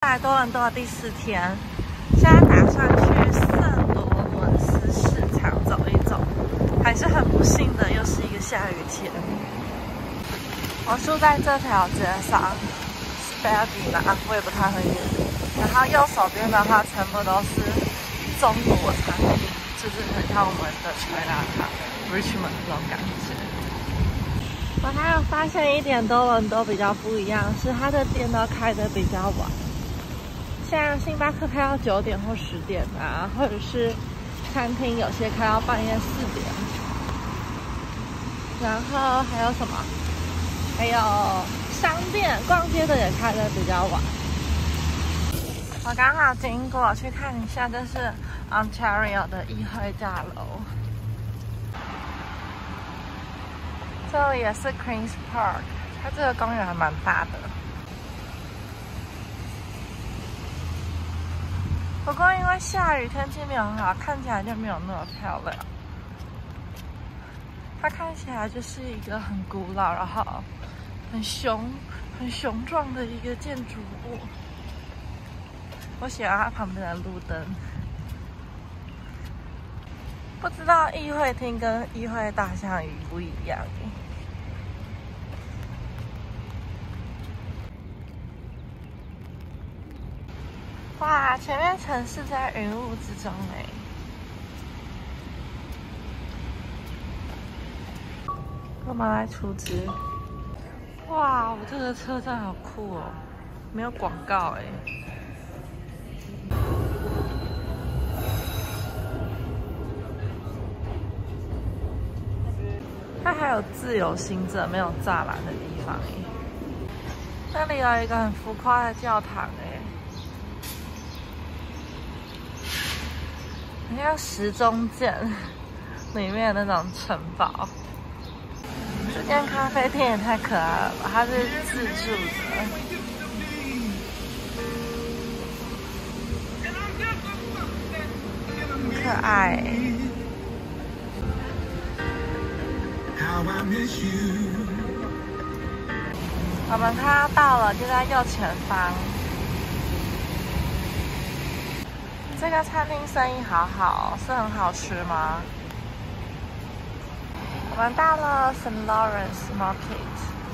来多伦多的第4天，现在打算去圣罗伦斯市场走一走，还是很不幸的，又是一个下雨天。我住在这条街上 ，Spady 吧，我也不太会念。然后右手边的话，全部都是中国餐厅，就是很像我们的 Chinatown、Richmond 这种感觉。我还有发现一点多伦多比较不一样，是它的店都开得比较晚，像星巴克开到9点或10点啊，或者是餐厅有些开到半夜4点。然后还有什么？还有商店，逛街的也开得比较晚。我刚好经过去看一下，这是 Ontario 的议会大楼。这里也是 Queen's Park， 它这个公园还蛮大的。不过因为下雨，天气没有很好，看起来就没有那么漂亮。它看起来就是一个很古老，然后很雄壮的一个建筑物。我喜欢它旁边的路灯。不知道议会厅跟议会大象一不一样？哇，前面城市在云雾之中哎。我们来储值。哇，我这个车站好酷哦，没有广告哎。它还有自由行者没有栅栏的地方哎。这里有一个很浮夸的教堂哎，很像石中剑里面的那种城堡。这间咖啡店也太可爱了吧！它是自助的，很可爱。我们快要到了，就在右前方。这个餐厅生意好好，是很好吃吗？我们到了 St. Lawrence Market。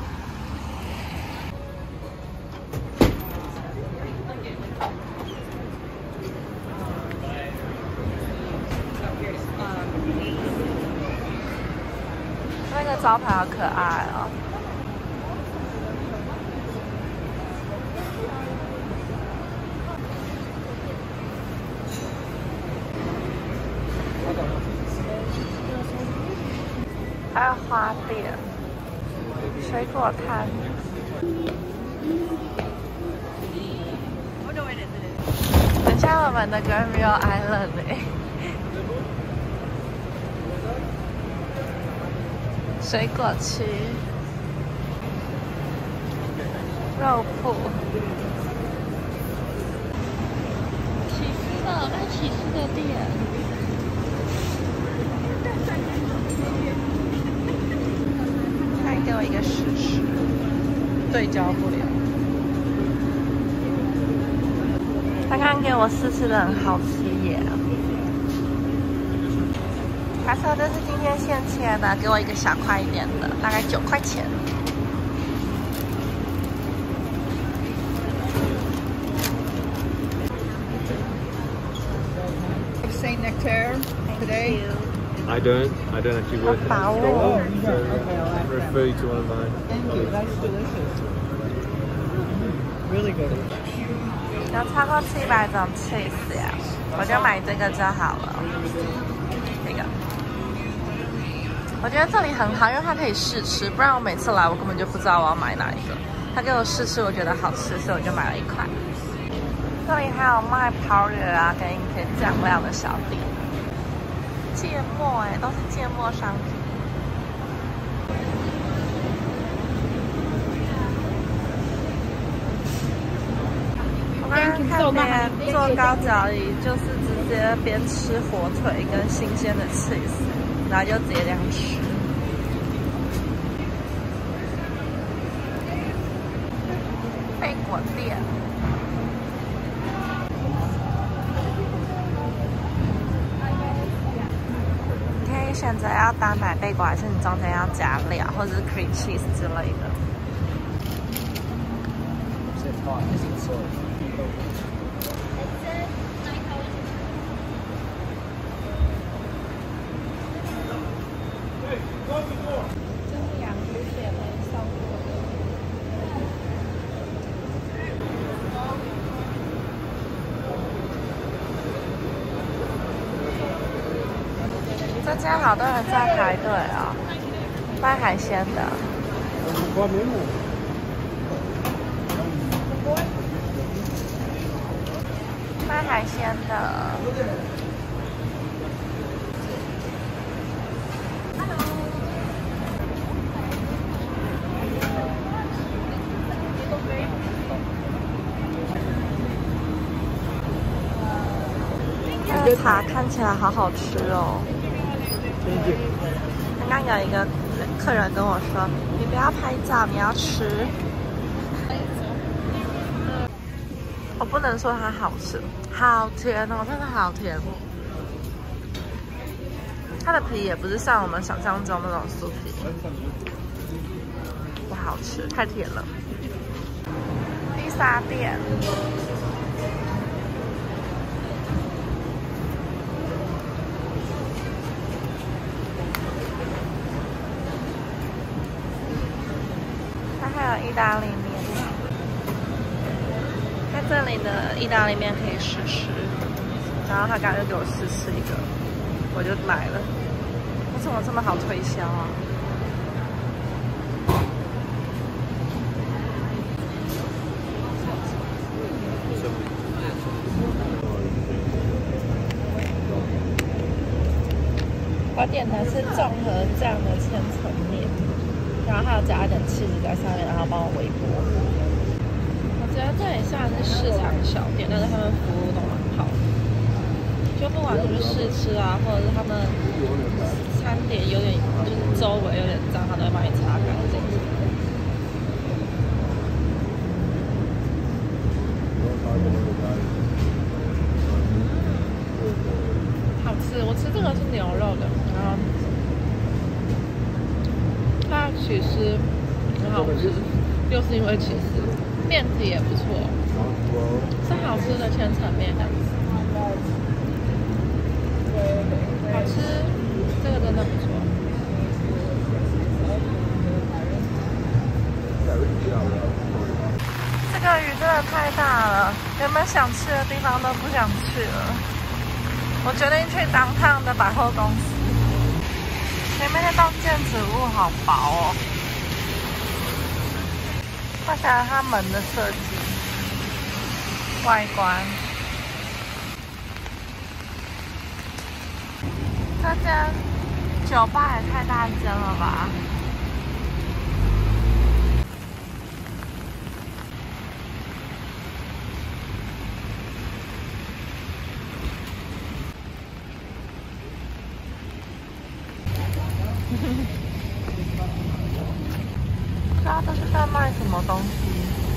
那个招牌好可爱哦。还有花店、水果摊。很像我们的 Granville Island 哎。水果区、肉铺、起司的卖起司的店。再给我一个试试，对焦不了。他刚刚给我试吃的很好吃耶。他说这是今天现切的，给我一个小块一点的，大概9块钱。 Saint Nectaire today. I don't actually work in the store, so I refer you to one of mine. Thank you. That's delicious. Really good. 有超过700种 cheese 呀，我就买这个就好了。这个，我觉得这里很好，因为它可以试吃，不然我每次来我根本就不知道我要买哪一个。他给我试吃，我觉得好吃，所以我就买了1块。这里还有卖 powder 啊，跟一些酱料的小店。芥末哎，都是芥末商品。我刚刚看别人做高脚椅，就是直接边吃火腿跟新鲜的 cheese， 然后就直接这样吃。贝果店。 选择要当奶贝果，还是你中间要加料，或者是 cream cheese 之类的。这间好多人在排队哦，卖海鲜的。卖海鲜的。这个茶看起来好好吃哦。刚刚有一个客人跟我说：“你不要拍照，你要吃。”我不能说它好吃，好甜哦，真的好甜。它的皮也不是像我们想象中那种酥皮，不好吃，太甜了。披萨店。还有意大利面，它这里的意大利面可以试吃，然后他刚刚就给我试吃一个，我就买了。为什么这么好推销啊？我点的是综合酱的千层面。然后还有加一点起司在上面，然后帮我微波。我觉得这里虽然是市场小店，但是他们服务都蛮好的。就不管是不是试吃啊，或者是他们餐点有点就是周围有点脏，他都会帮你擦干净。好吃，我吃这个是牛肉的，然后。它起司很好吃，又是因为起司，面体也不错，是好吃的千层面这样子，好吃，这个真的不错。这个鱼真的太大了，原本想去的地方都不想去了。我决定去当趟的百货公司。前面那栋建筑物好薄哦，我想想它门的设计、外观。这间酒吧也太大间了吧！不知道这是在卖什么东西。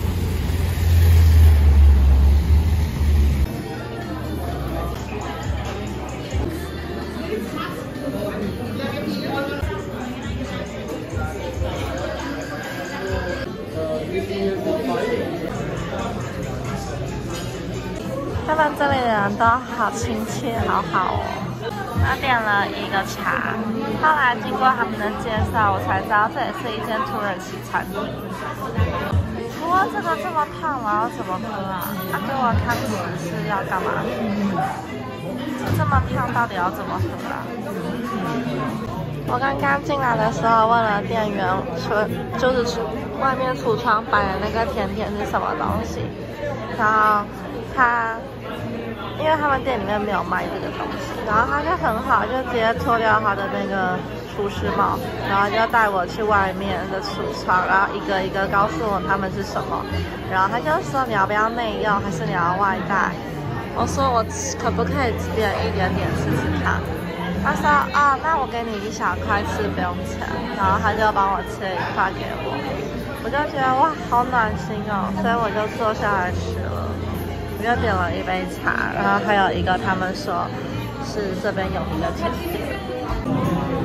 他们这里的人都好亲切，好好哦。我点了一个茶，后来经过他们的介绍，我才知道这也是一间土耳其餐厅。不过这个这么烫，我要怎么喝啊？他给我汤匙是要干嘛？这么烫，到底要怎么喝啊？我刚刚进来的时候问了店员，就是外面橱窗摆的那个甜甜是什么东西，然后因为他们店里面没有卖这个东西，然后他就很好，就直接脱掉他的那个厨师帽，然后就带我去外面的橱窗，然后一个一个告诉我他们是什么，然后他就说你要不要内用，还是你要外带？我说我可不可以点一点点试试看？他说哦，那我给你一小块吃不用钱，然后他就帮我切一块给我，我就觉得哇好暖心哦，所以我就坐下来吃了。我就点了一杯茶，然后还有一个他们说是这边有名的甜点。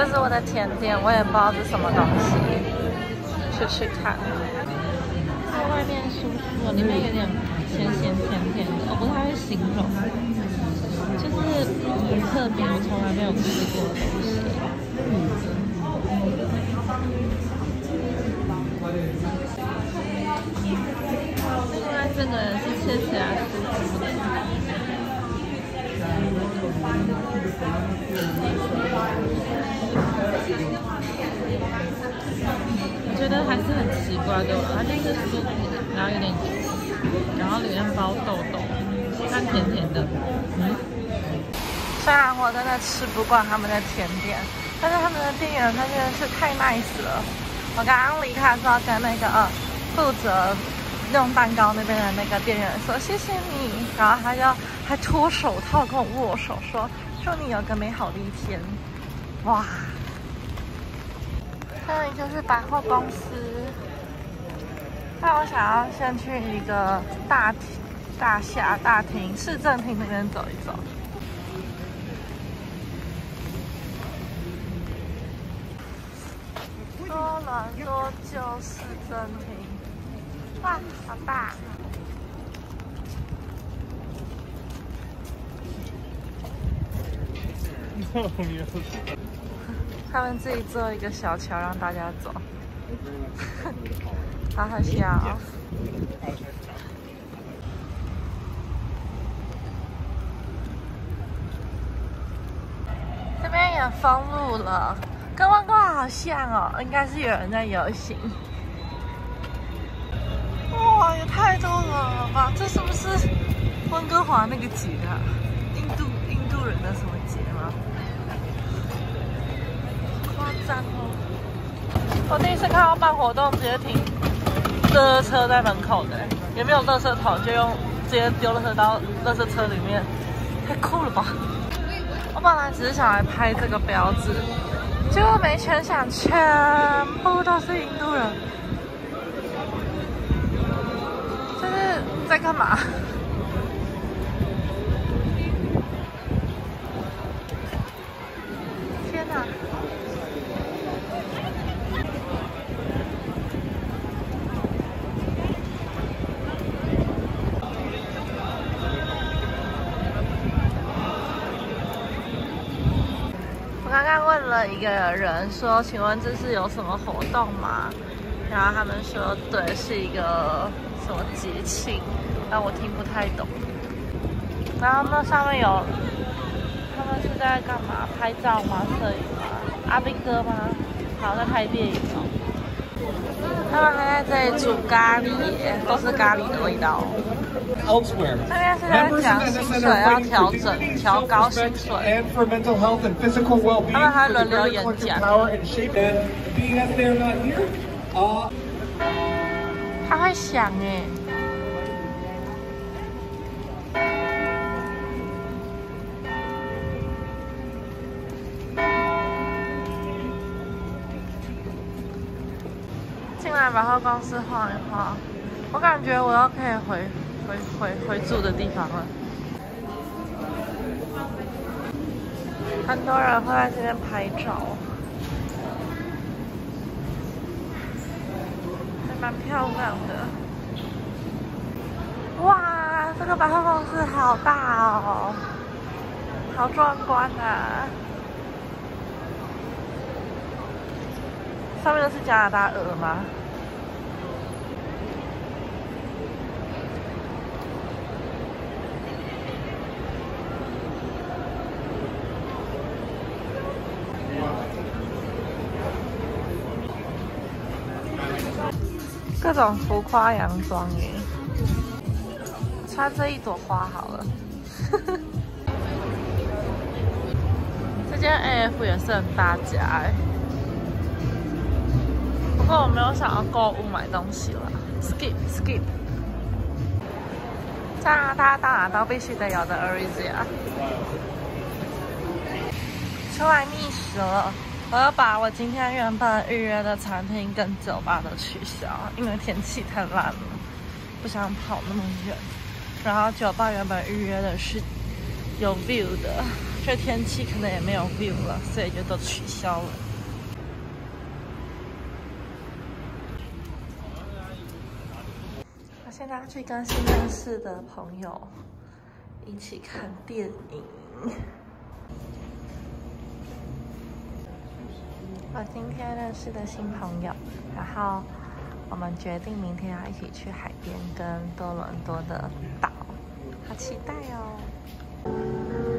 这是我的甜点，我也不知道是什么东西，去吃看。它外面酥酥的，里面有点咸咸甜甜的，我不太会形容，就是很特别，我从来没有吃过的东西。另外这个是切起来酥酥的。我觉得还是很奇怪的，它就是酥皮，然后有点油，然后里面包豆豆，它甜甜的。虽然我真的吃不惯他们的甜点，但是他们的店员他真的是太 nice 了。我刚刚离开的时候跟那个负责弄蛋糕那边的那个店员说谢谢你，然后他就还脱手套跟我握手说祝你有个美好的一天。哇！这里就是百货公司，但我想要先去一个大厅、市政厅那边走一走。多伦多旧市政厅，哇，好大！他们自己做一个小桥让大家走，好好笑哦。这边也封路了，跟温哥华好像哦，应该是有人在游行。哇，也太多人了吧！这是不是温哥华那个节啊？印度人的什么节吗？夸张哦！我第一次看到办活动直接停垃圾车在门口的，也没有垃圾桶，就用直接丢垃圾到垃圾车里面，太酷了吧！我本来只是想来拍这个标志，结果没全想，全部都是印度人，这是在干嘛？天哪！我刚刚问了一个人说：“请问这是有什么活动吗？”然后他们说：“对，是一个什么节庆，但我听不太懂。”然后那上面有，他们是在干嘛？拍照吗？摄影吗？阿兵哥吗？好像在拍电影哦。他们还在这里煮咖喱耶，都是咖喱的味道。 Elsewhere. 这边是在讲薪水要调整，调高薪水。 And for mental health and physical well-being. 他们还轮流演讲。 Being that they're not here, 他会响哎。进来百货公司晃一晃，我感觉我又可以回住的地方了。很多人会在这边拍照，还蛮漂亮的。哇，这个百货公司好大哦，好壮观啊！上面都是加拿大鹅吗？各种浮夸洋装耶，穿这一朵花好了。这间 AF 也是很大家哎。 不过我没有想要购物买东西了 ，skip。加拿大到哪都必须得有的 Aritzia。出来觅食了，我要把我今天原本预约的餐厅跟酒吧都取消，因为天气太烂了，不想跑那么远。然后酒吧原本预约的是有 view 的， 这天气可能也没有 view 了，所以就都取消了。我现在要去跟新认识的朋友一起看电影。我今天认识的新朋友，然后我们决定明天要一起去海边跟多伦多的岛，好期待哦！